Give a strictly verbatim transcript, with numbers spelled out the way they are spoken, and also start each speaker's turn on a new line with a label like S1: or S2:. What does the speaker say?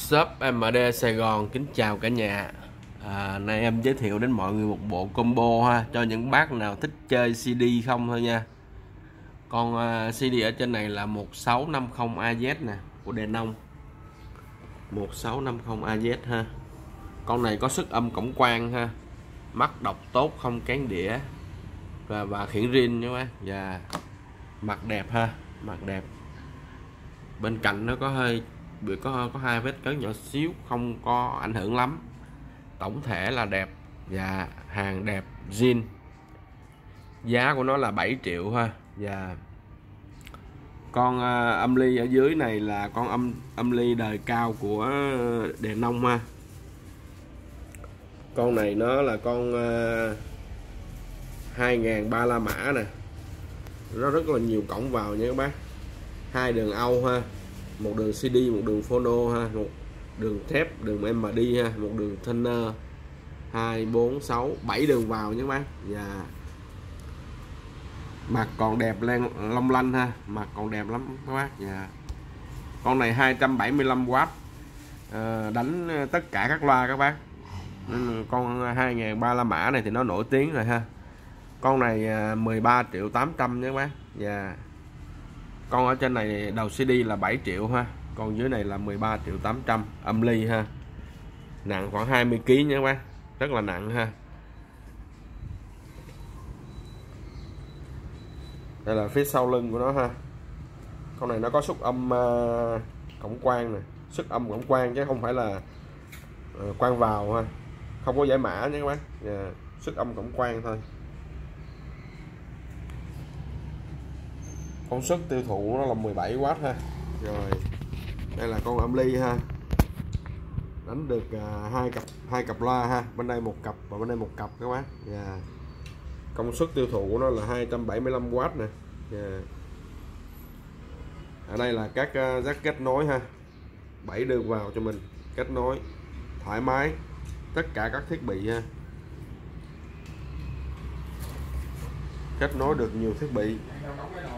S1: Shop em đê Sài Gòn kính chào cả nhà. À, nay em giới thiệu đến mọi người một bộ combo ha, cho những bác nào thích chơi xê đê không thôi nha. Con uh, xê đê ở trên này là một sáu năm không A Z nè, của Denon. một sáu năm không A Z ha. Con này có sức âm cổng quang ha, mắt đọc tốt không kén đĩa và và khiển rin nha bác. Và mặt đẹp ha, mặt đẹp. Bên cạnh nó có hơi bị có có hai vết cấn nhỏ xíu, không có ảnh hưởng lắm. Tổng thể là đẹp và hàng đẹp zin. Giá của nó là bảy triệu ha. Và con uh, âm ly ở dưới này là con âm âm ly đời cao của Denon ha. Con này nó là con uh, hai nghìn ba la mã nè, nó rất là nhiều cổng vào nha các bác. Hai đường Âu ha, một đường xê đê, một đường phono ha, một đường thép, đường em đê ha, một đường thinner, hai bốn sáu bảy đường vào nhé các bác. Và mặt còn đẹp lên long lanh ha, mặt còn đẹp lắm các bác. Và con này hai trăm bảy mươi lăm oát, à, đánh tất cả các loa các bác. Nên con hai nghìn ba la mã này thì nó nổi tiếng rồi ha. Con này mười ba triệu tám trăm nhé các bác. Và con ở trên này đầu xê đê là bảy triệu ha, còn dưới này là mười ba triệu tám trăm. Âm ly ha, nặng khoảng hai mươi ki lô gam nha các bác, rất là nặng ha. Đây là phía sau lưng của nó ha. Con này nó có xuất âm uh, cổng quang nè, xuất âm cổng quang chứ không phải là uh, quang vào ha, không có giải mã nha các bác. Yeah, xuất âm cổng quang thôi. Công suất tiêu thụ nó là mười bảy oát ha. Rồi đây là con âm ly ha, đánh được uh, hai cặp hai cặp loa ha, bên đây một cặp và bên đây một cặp các bác. Yeah. Công suất tiêu thụ của nó là hai trăm bảy mươi lăm oát nè. Yeah. Ở đây là các uh, jack kết nối ha, bảy đường vào cho mình kết nối thoải mái tất cả các thiết bị ha, kết nối được nhiều thiết bị.